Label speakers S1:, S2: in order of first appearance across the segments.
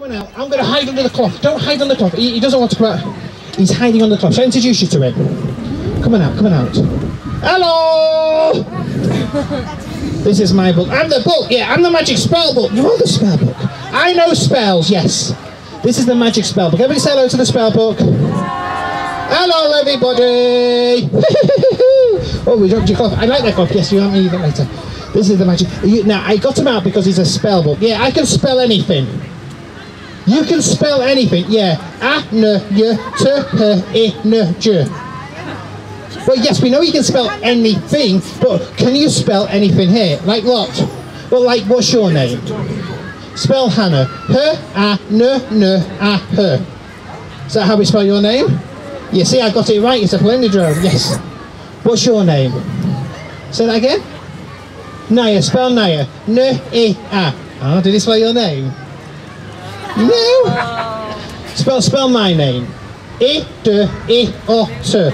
S1: Come on now, I'm going to hide under the cloth. Don't hide under the cloth. He doesn't want to come out. He's hiding under the cloth. Shall I introduce you to him? Come on out, come on out. Hello! This is my book. I'm the book, yeah, I'm the magic spell book. You are the spell book. I know spells, yes. This is the magic spell book. Everybody say hello to the spell book. Hello, everybody! Oh, we dropped your cloth. I like that cloth. Yes, you want me even later. This is the magic. Now, I got him out because he's a spell book. Yeah, I can spell anything. You can spell anything. Yeah. A, N, Y, T, H, I, N, J. Well, yes, we know you can spell anything, but can you spell anything here? Like what? Well, like, what's your name? Spell Hannah. H-A-N-N-A-H. Is that how we spell your name? You see, I got it right. It's a palindrome. Yes. What's your name? Say that again. Naya. Spell Naya. N-I-A. Oh, did he spell your name? No. Spell my name. I-D-I-O-T.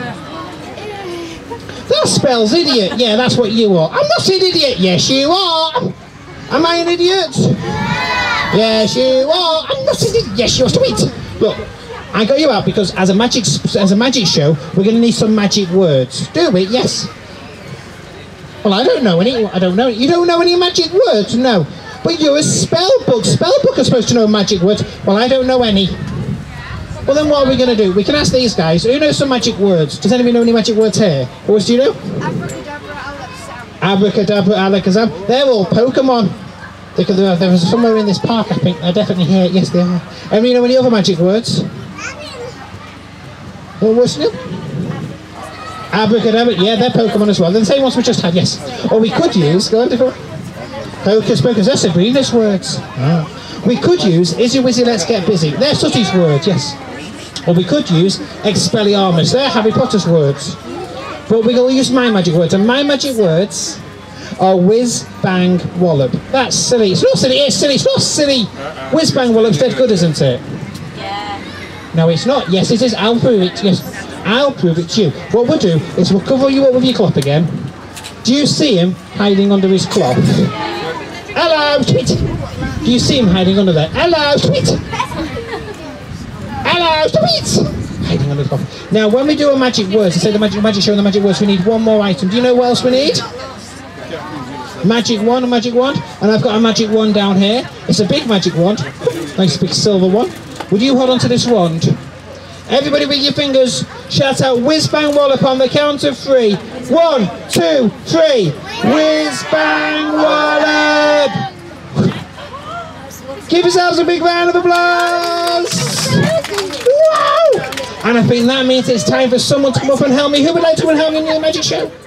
S1: That spells idiot. Yeah, that's what you are. I'm not an idiot. Yes, you are. Am I an idiot? Yes, you are. I'm not an idiot. Yes, you are. Sweet. Look, I got you out because as a magic show, we're going to need some magic words. Do we? Yes. Well, I don't know any. I don't know. You don't know any magic words? No. But you're a spell book. Spell book are supposed to know magic words. Well, I don't know any. Well, then what are we going to do? We can ask these guys. Who knows some magic words? Does anybody know any magic words here? What words do you know?
S2: Abracadabra, Alakazam.
S1: Abracadabra, Alakazam. They're all Pokemon. There was somewhere in this park, I think. They're definitely here. Yes, they are. Anybody know any other magic words? What words do you know? Abracadabra. Yeah, they're Pokemon as well. They're the same ones we just had, yes. Or we could use... Go on, different. Hocus Pocus. That's the Venus words. Oh. We could use Izzy Wizzy Let's Get Busy. They're Sooty's words, yes. Or we could use Expelliarmus. They're Harry Potter's words. But we're going to use my magic words. And my magic words are Whiz, Bang, Wallop. That's silly. It's not silly. It's silly. It's not silly. Whiz, Bang, Wallop's dead good, isn't it?
S2: Yeah.
S1: No, it's not. Yes, it is. I'll prove it. Yes, I'll prove it to you. What we'll do is we'll cover you up with your cloth again. Do you see him hiding under his cloth? Hello, sweet. Do you see him hiding under there? Hello, sweet. Hello, sweet. Hiding under the cloth. Now, when we do a magic words, to say the magic show and the magic words, we need one more item. Do you know what else we need? Magic wand, a magic wand. And I've got a magic wand down here. It's a big magic wand. Nice big silver one. Would you hold on to this wand? Everybody with your fingers, shout out Whiz Bang Wallop on the count of 3. 1, 2, 3. Whiz Bang Wallop! Give yourselves a big round of applause! Wow! And I think that means it's time for someone to come up and help me. Who would like to come and help me in the magic show?